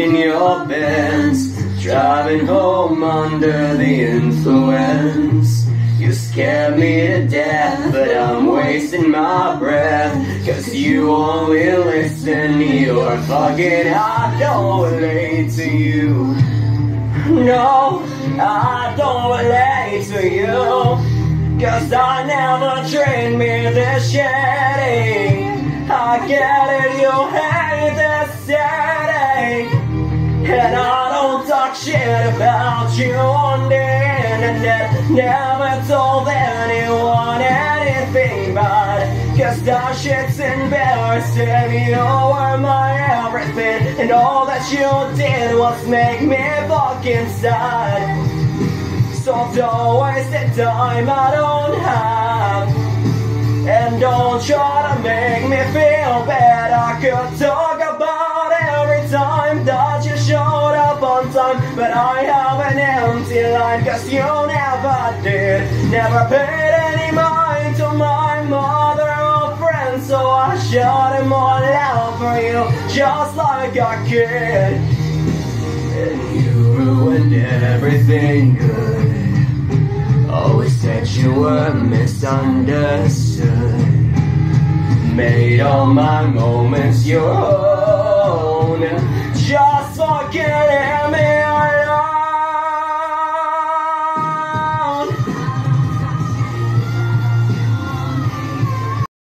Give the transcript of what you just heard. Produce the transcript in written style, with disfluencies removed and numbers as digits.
in your Benz, driving home under the influence. You scare me to death, but I'm wasting my breath, 'cause you only listen to your fucking I don't relate to you. No, I don't relate to you, 'cause I never trained me this shitty. I get it, you hate this city, and I don't talk shit about you on the internet. Never told anyone anything bad, 'cause that shit's embarrassing. You were my everything, and all that you did was make me fucking sad. So don't waste the time I don't have, and don't try to make me feel bad. I could talk about every time that you showed up on time, but I have an empty line, 'cause you never did. Never paid any mind to my mother or friends, so I shut them all out for you, just like a kid. And you ruined everything good. Always said you were misunderstood. Made all my moments your own. Just fucking